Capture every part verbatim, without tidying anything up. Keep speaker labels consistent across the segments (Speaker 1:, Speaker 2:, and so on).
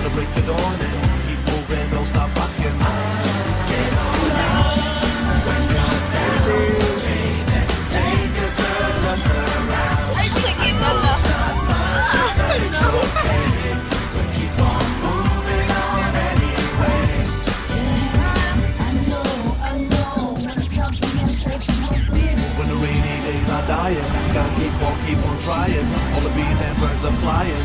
Speaker 1: the break of dawn and keep moving, don't stop rocking. Get on now, when you're down, baby, take a good look around. Don't stop much, but it's okay. We'll keep on moving on anyway. I know, I know, when it comes to when the rainy days are dying, gotta keep on, keep on trying. All the bees and birds are flying.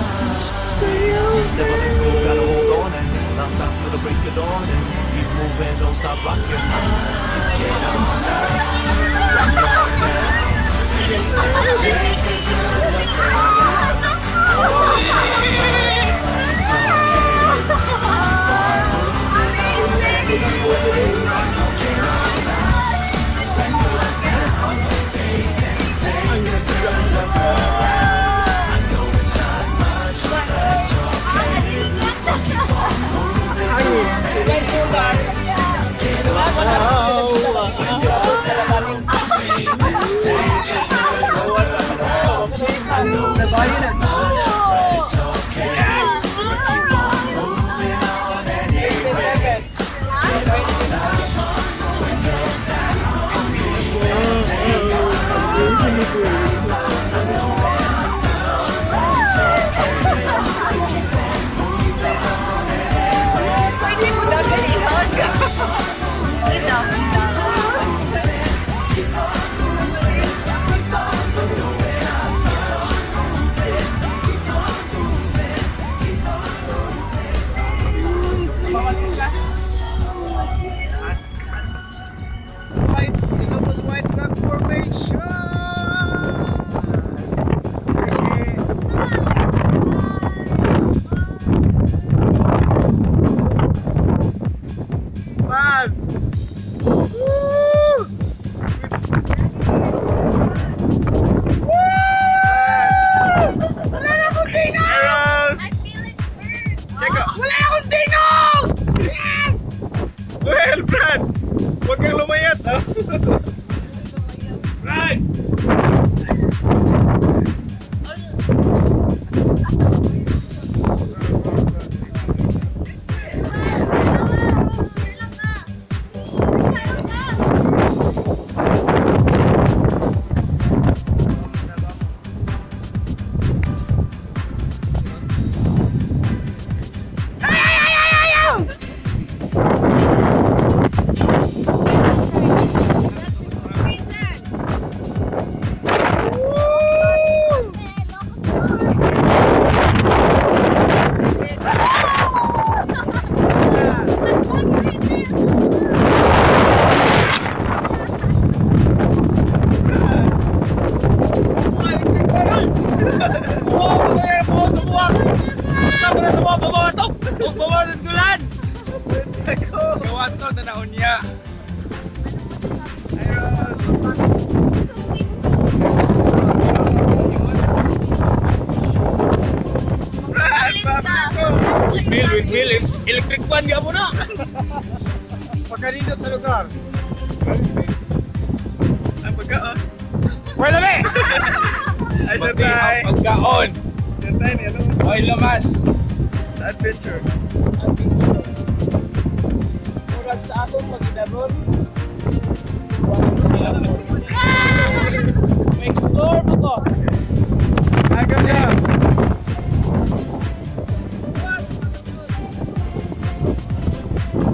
Speaker 1: Never let go, gotta hold on and not stop till the break of dawn and keep moving, don't stop rocking. Get on now, when you're down, take a good look around. Don't stop much, but it's okay. Keep on moving on anyway. Get on now, when you're down, baby, take a good look around. I know it's not much, but it's okay. We'll keep on moving on anyway. Get on now, when you're down, baby, take a good look around. I know it's not much, but it's okay. We'll keep on moving on anyway. Get on now, when you're down, baby, take a good look around. I know it's not much, but it's okay. We'll keep on moving on anyway.
Speaker 2: Pwede mo na ganihon ka. Ito.
Speaker 3: White, Columbus White Flag Formation! Spaz! Woo! Woo! Wala na akong dinog!
Speaker 2: I feel it burn.
Speaker 3: Check out! Wala na akong dinog! Well, Brad! Huwag kang lumayat, ha? Brad! Windmill, windmill, electric fan ka mo na! Pagkaninot sa lugar. Ang pagkaon. Wala na eh! Ay, sa tayo.
Speaker 4: Ang pagkaon.
Speaker 3: Sa tayo niya, no?
Speaker 4: Oy, lumas.
Speaker 3: Sa adventure.
Speaker 4: Murag sa atong pag-inaron. Explore mo to.
Speaker 3: Agam niya.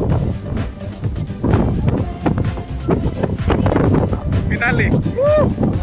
Speaker 3: Finale. Woo!